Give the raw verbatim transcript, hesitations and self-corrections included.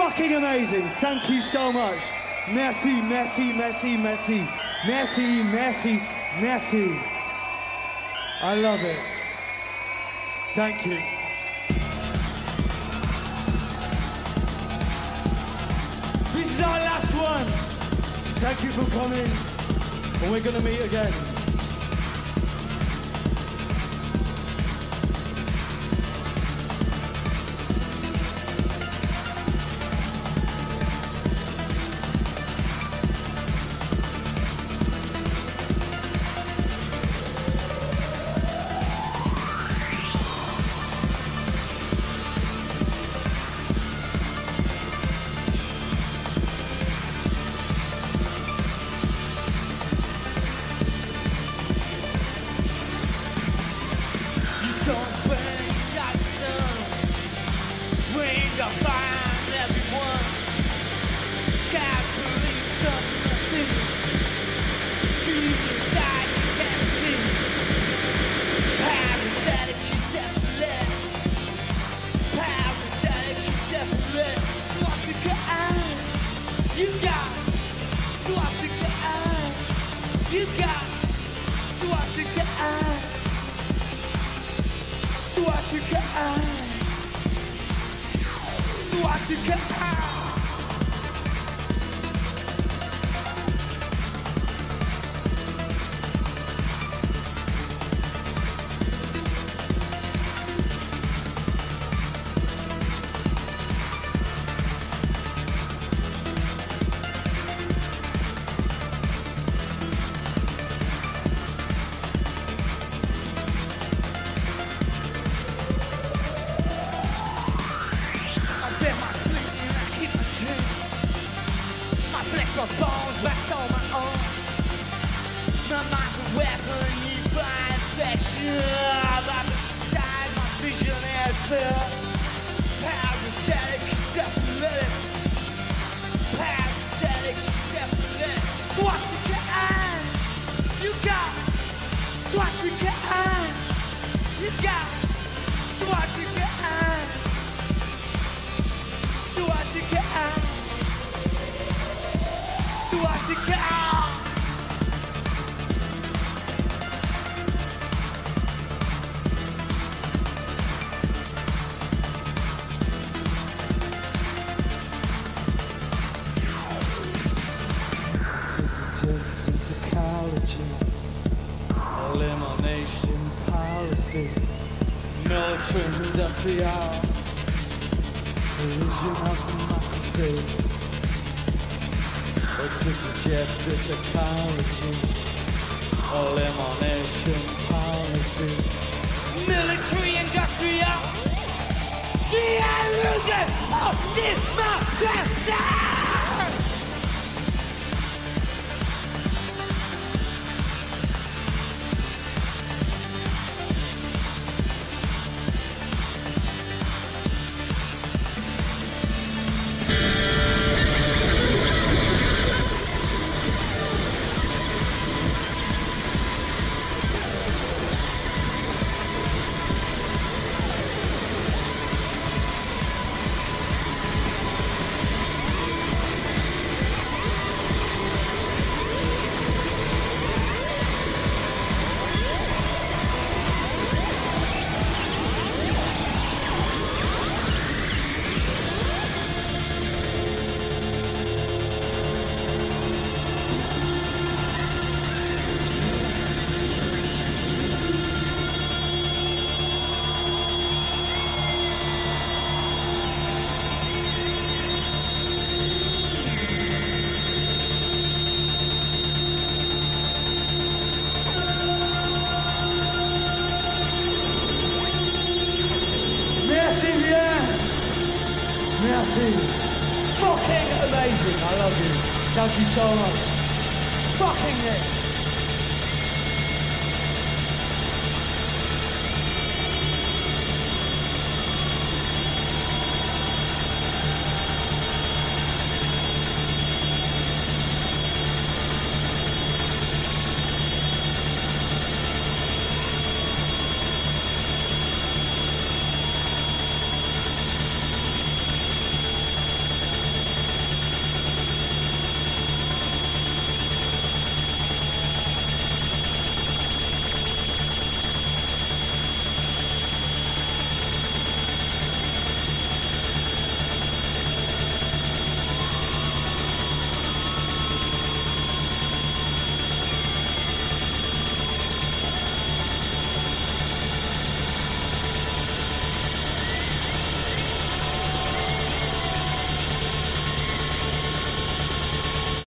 fucking amazing. Thank you so much. Merci, merci, merci, merci. Merci, merci, merci. I love it. Thank you. This is our last one. Thank you for coming. And we're gonna meet again. Elimination policy, military industrial, collision of democracy. It's a suggested ecology, elimination policy, military industrial, the illusion of democracy. Merci. Fucking amazing. I love you. Thank you so much. Fucking it.